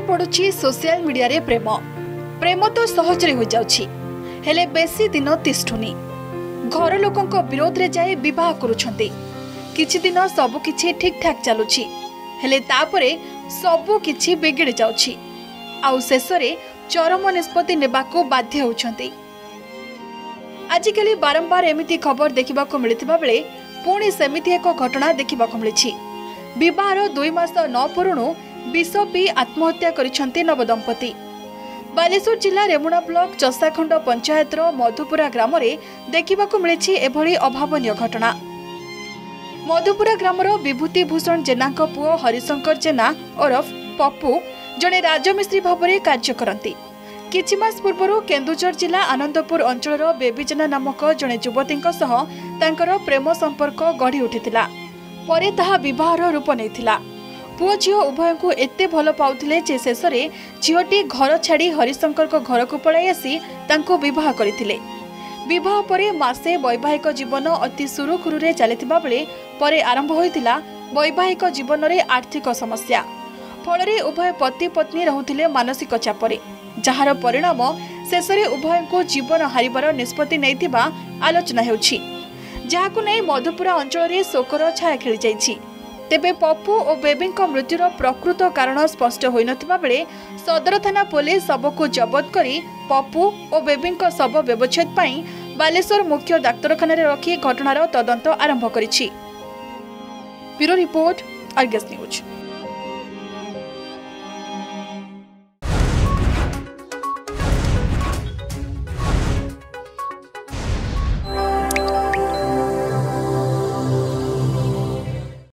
पड़ुछि social media रे प्रेम प्रेम तो सहजरे हो जाउछि हेले बेसी दिन तिष्ठुनी घर लोकंक विरोध रे जाए विवाह करुछंती किछि दिन सब किछि ठीक ठाक चलुछि हेले तापरे सब किछि बिगड़ जाउछि आउ शेषरे चरम निष्पत्ति नेबाको बाध्य होउछंती। आजिकली बारंबार एमिति खबर देखिबाको मिलिथिबा बेले पुणी सेमिति एक घटना देखिबाको मिलिछि। विवाहर 2 मास न पुरुणु विष पी आत्महत्या करिछंती नवदंपति। बालेश्वर जिला रेमुणा ब्लॉक चसाखंड पंचायतर मधुपुरा ग्राम रे देखिबाको मिलिछि एभली अभावनीय घटना। मधुपुरा ग्रामर विभूति भूषण जेनाଙ୍କ पुओ हरिशंकर जेना ओरफ पप्पू जड़े राजमिस्त्री भाव में कार्य करती। किछि मास पूर्व केन्दुझर जिला आनंदपुर अंचल बेबी जेना नामक जड़े युवती प्रेम संपर्क गढ़ी उठिथिला परे ताहा विवाहर रूप नैथिला। पुओ झियो उभय को एते भल पाउथिले जे शेषरे झियोटी घर छाड़ी हरिशंकर घर को पळाई आसी तांको विवाह करथिले। विवाह परे मासे वैवाहिक जीवन अति सुरुखुरुरे चलिथिबा बेले परे आरंभ होइतिला वैवाहिक जीवन रे आर्थिक समस्या फलरे उभय पति पत्नी रहुथिले मानसिक चापरे जहार परिणाम शेषरे उभय को जीवन हारिबार निष्पत्ति नैथिबा आलोचना हेउछि जहाकु नै मधुपुरा अंचल रे शोकर छाया खेली जाइछि। तेबे पप्पू और बेबीଙ୍କ मृत्युर प्रकृत कारण स्पष्ट होई नथिबा बेले सदर थाना पुलिस शवको जबत करी पप्पू और बेबीଙ୍କ शव व्यवच्छेद पई बालेश्वर मुख्य डाक्तरखाना रे रखी घटनार तदंत आरंभ करिछि। Bureau report Argus news.